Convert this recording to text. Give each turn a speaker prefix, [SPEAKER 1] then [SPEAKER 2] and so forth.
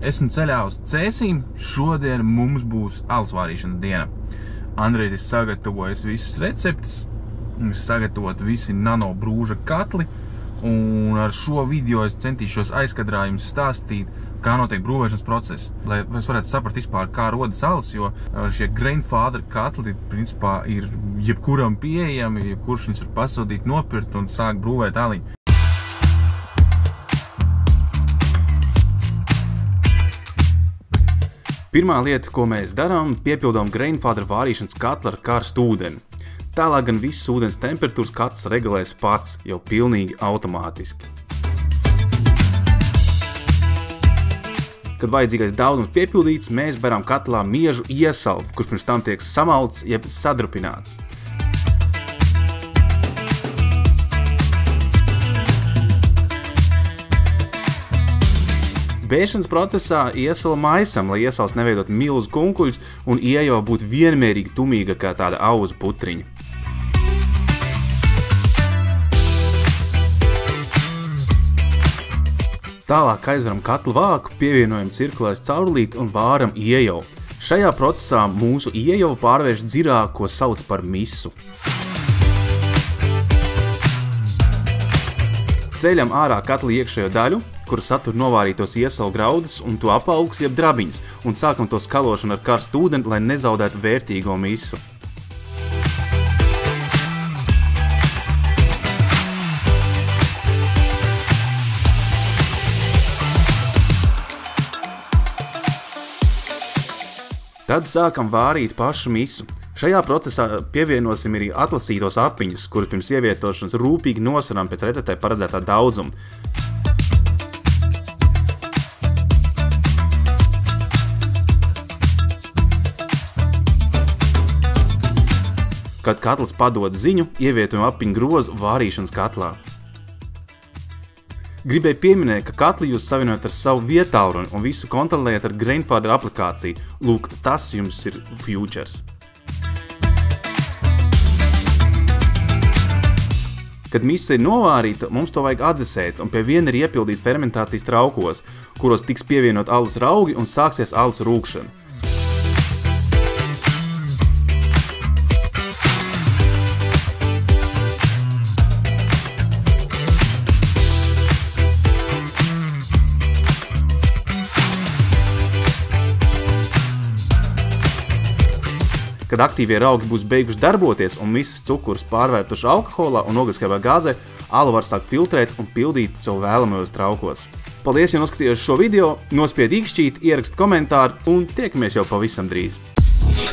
[SPEAKER 1] Esmu ceļā uz Cēsīm, šodien mums būs alus vārīšanas diena. Andrejs ir sagatavojis visas receptes, sagatavot visi nano brūža katli, un ar šo video es centīšos aizkadrā jums stāstīt, kā notiek brūvēšanas process, lai es varētu saprast vispār, kā rodas alus, jo šie Grandfather katli principā ir jebkuram pieejami, jebkurš viņus var pasūtīt, nopirkt un sāk brūvēt aliņu. Pirmā lieta, ko mēs darām, piepildām Grandfather vārīšanas katlu ar karstu ūdeni. Tālāk gan visas ūdens temperatūras katls regulēs pats, jau pilnīgi automātiski. Kad vajadzīgais daudzums piepildīts, mēs beram katlā miežu iesalu, kurš pirms tam tiek samalts jeb sadrupināts. Bēšanas procesā iesala maisam, lai iesals neveidot milzu kunkuļus un ieejava būtu vienmērīgi tumīga kā tāda auzu putriņa. Tālāk aizveram katlu vāku, pievienojam cirkulēs caurulīti un vāram ieejavu. Šajā procesā mūsu ieejava pārvērš dzirā, ko sauc par misu. Ceļam ārā katla iekšējo daļu, kura satur novārītos iesalu graudus un to apaugus jeb drabiņus, un sākam to skalošanu ar karstu ūdeni, lai nezaudētu vērtīgo misu. Tad sākam vārīt pašu misu. Šajā procesā pievienosim arī atlasītos apiņus, kurus pirms ievietošanas rūpīgi nosveram pēc receptē paredzētā daudzuma. Kad katls padod ziņu, ievietojam apiņu grozu vārīšanas katlā. Gribēju pieminēt, ka katli jūs savienojat ar savu vietālruni un visu kontrolējat ar Grandfather aplikāciju. Lūk, tas jums ir futures. Kad misa ir novārīta, mums to vajag atdzesēt un pie viena ir iepildīt fermentācijas traukos, kuros tiks pievienot alus raugi un sāksies alus rūkšana. Kad aktīvie raugi būs beiguši darboties un misas cukurus pārvērtuši alkoholā un ogliskajā gāzē, alu var sākt filtrēt un pildīt sev vēlamajos traukos. Paldies, ja noskatījos šo video, nospied īkšķīt, ierakst komentāru un tiekamies jau pavisam drīz.